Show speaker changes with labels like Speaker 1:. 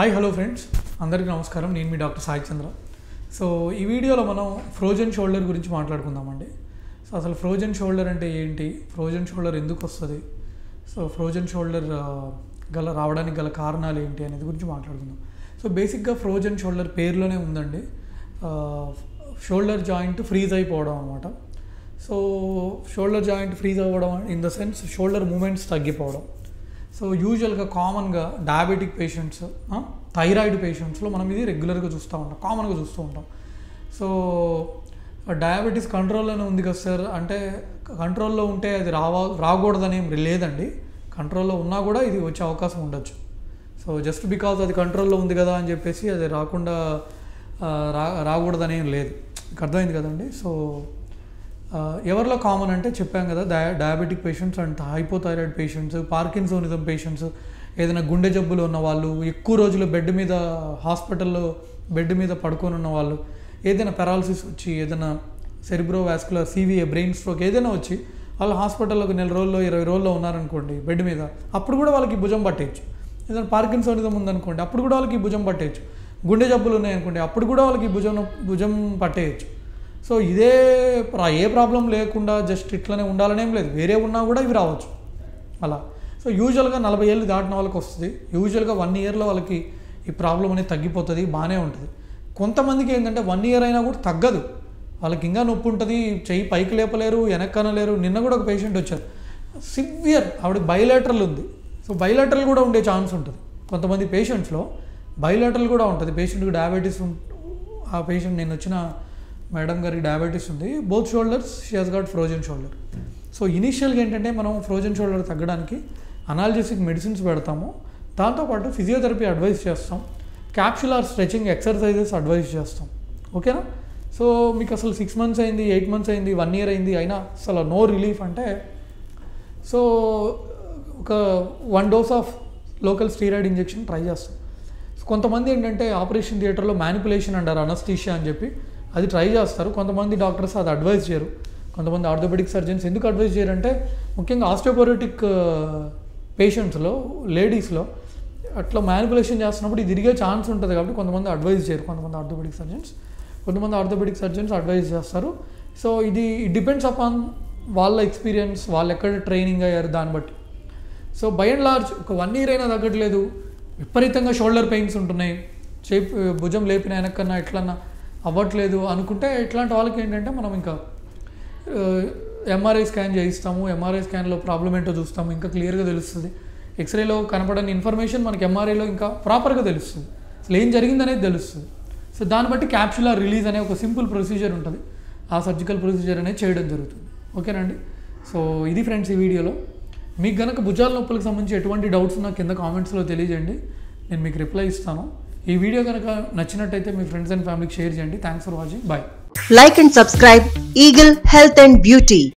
Speaker 1: Hi hello friends, అందరికీ నమస్కారం. నేను మీ డాక్టర్ సాయి చంద్ర. సో ఈ వీడియోలో మనం ఫ్రోజన్ షోల్డర్ గురించి మాట్లాడుకుందామండి. సో అసలు ఫ్రోజన్ షోల్డర్ అంటే ఏంటి, ఫ్రోజన్ షోల్డర్ ఎందుకు వస్తుంది, సో ఫ్రోజన్ షోల్డర్ రావడానికి గల కారణాలు ఏంటి అనేది గురించి మాట్లాడుకుందాం. సో బేసిక్గా ఫ్రోజన్ షోల్డర్ పేరులోనే ఉందండి, షోల్డర్ జాయింట్ ఫ్రీజ్ అయిపోవడం అనమాట. సో షోల్డర్ జాయింట్ ఫ్రీజ్ అవ్వడం in the sense shoulder movements తగ్గిపోవడం. సో యూజువల్గా కామన్గా డయాబెటిక్ పేషెంట్స్, థైరాయిడ్ పేషెంట్స్లో మనం ఇది రెగ్యులర్గా కామన్గా చూస్తూ ఉంటాం. సో డయాబెటీస్ కంట్రోల్లోనే ఉంది కదా సార్ అంటే, కంట్రోల్లో ఉంటే అది రాకూడదని ఏం లేదండి. కంట్రోల్లో ఉన్నా కూడా ఇది వచ్చే అవకాశం ఉండొచ్చు. సో జస్ట్ బికాజ్ అది కంట్రోల్లో ఉంది కదా అని చెప్పేసి అది రాకూడదని ఏం లేదు. అర్థమైంది కదండి. సో ఎవరిలో కామన్ అంటే చెప్పాం కదా, diabetic patients and hypothyroid patients, Parkinsonism patients, ఏదైనా గుండె జబ్బులు ఉన్న వాళ్ళు, ఎక్కువ రోజులు హాస్పిటల్లో బెడ్ మీద పడుకొని ఉన్న వాళ్ళు, ఏదైనా పెరాలసిస్ వచ్చి, ఏదైనా సెరిబ్రోవాస్కులర్ సివిఏ బ్రెయిన్ స్ట్రోక్ ఏదైనా వచ్చి వాళ్ళు హాస్పిటల్లో 1 రోజుల్లో 20 రోజుల్లో ఉన్నారనుకోండి బెడ్ మీద, అప్పుడు కూడా వాళ్ళకి భుజం పట్టేయచ్చు. ఏదైనా పార్కిన్సోనిజం ఉందనుకోండి, అప్పుడు కూడా వాళ్ళకి భుజం పట్టేయచ్చు. గుండె జబ్బులు ఉన్నాయనుకోండి, అప్పుడు కూడా వాళ్ళకి భుజం పట్టేయచ్చు. సో ఇదే ఏ ప్రాబ్లం లేకుండా జస్ట్ ఇట్లనే ఉండాలనేం లేదు, వేరే ఉన్నా కూడా ఇవి రావచ్చు అలా. సో యూజువల్గా 40 ఏళ్ళు దాటిన వాళ్ళకి వస్తుంది. యూజువల్గా 1 ఇయర్లో వాళ్ళకి ఈ ప్రాబ్లం అనేది తగ్గిపోతుంది, బాగానే ఉంటుంది. కొంతమందికి ఏంటంటే 1 ఇయర్ అయినా కూడా తగ్గదు, వాళ్ళకి ఇంకా నొప్పి ఉంటుంది, చెయ్యి పైకి లేపలేరు, వెనక్కనలేరు. నిన్న కూడా ఒక పేషెంట్ వచ్చారు, సివియర్, ఆవిడ బైలేటరల్ ఉంది. సో బైలేటరల్ కూడా ఉండే ఛాన్స్ ఉంటుంది కొంతమంది పేషెంట్స్లో, బైలేటరల్ కూడా ఉంటుంది. పేషెంట్కి డయాబెటీస్ ఆ పేషెంట్ నేను వచ్చిన మేడం గారికి డయాబెటీస్ ఉంది, both shoulders she has got frozen shoulder. So ఇనీషియల్గా ఏంటంటే మనం ఫ్రోజన్ షోల్డర్ తగ్గడానికి అనాల్జెసిక్ మెడిసిన్స్ పెడతాము, దాంతోపాటు ఫిజియోథెరపీ అడ్వైస్ చేస్తాం, క్యాప్సులార్ స్ట్రెచింగ్ ఎక్సర్సైజెస్ అడ్వైస్ చేస్తాం. ఓకేనా. సో మీకు అసలు 6 months అయింది, 8 months అయింది, 1 year అయింది, అయినా అసలు నో రిలీఫ్ అంటే, సో ఒక 1 dose of local steroid injection try చేస్తాం. కొంతమంది ఏంటంటే ఆపరేషన్ థియేటర్లో మ్యానిపులేషన్ అంటారు, అనస్థీషియా అని చెప్పి అది ట్రై చేస్తారు. కొంతమంది డాక్టర్స్ అది అడ్వైస్ చేయరు. కొంతమంది ఆర్థోపెడిక్ సర్జన్స్ ఎందుకు అడ్వైస్ చేయరంటే, ముఖ్యంగా ఆస్టియోపోరోటిక్ పేషెంట్స్లో, లేడీస్లో అట్లా మ్యానిపులేషన్ చేస్తున్నప్పుడు ఇది తిరిగే ఛాన్స్ ఉంటుంది కాబట్టి కొంతమంది అడ్వైస్ చేయరు. కొంతమంది ఆర్థోపెడిక్ సర్జన్స్ అడ్వైస్ చేస్తారు. సో ఇది డిపెండ్స్ అపాన్ వాళ్ళ ఎక్స్పీరియన్స్, వాళ్ళు ఎక్కడ ట్రైనింగ్ అయ్యారు దాన్ని బట్టి. సో బై అండ్ లార్జ్ ఒక 1 year అయినా తగ్గట్లేదు, విపరీతంగా షోల్డర్ పెయిన్స్ ఉంటున్నాయి, భుజం లేపిన వెనక్కన్నా ఎట్లన్నా అవ్వట్లేదు అనుకుంటే, ఇట్లాంటి వాళ్ళకి ఏంటంటే మనం ఇంకా ఎంఆర్ఐ స్కాన్ చేయిస్తాము. ఎంఆర్ఐ స్కాన్లో ప్రాబ్లం ఏంటో చూస్తాము, ఇంకా క్లియర్గా తెలుస్తుంది. ఎక్స్రేలో కనపడని ఇన్ఫర్మేషన్ మనకి ఎంఆర్ఐలో ఇంకా ప్రాపర్గా తెలుస్తుంది, అసలు ఏం జరిగిందనేది తెలుస్తుంది. సో దాన్ని బట్టి క్యాప్సులార్ రిలీజ్ అనే ఒక సింపుల్ ప్రొసీజర్ ఉంటుంది, ఆ సర్జికల్ ప్రొసీజర్ అనేది చేయడం జరుగుతుంది. ఓకేనండి. సో ఇది ఫ్రెండ్స్ ఈ వీడియోలో. మీకు కనుక భుజాల నొప్పులకు సంబంధించి ఎటువంటి డౌట్స్ నాకు కింద కామెంట్స్లో తెలియజేయండి, నేను మీకు రిప్లై ఇస్తాను. ఈ వీడియో కనుక నచ్చినట్టయితే మీ ఫ్రెండ్స్ అండ్ ఫ్యామిలీకి షేర్ చేయండి. Thanks for watching. Bye.
Speaker 2: Like and subscribe Eagle Health and Beauty.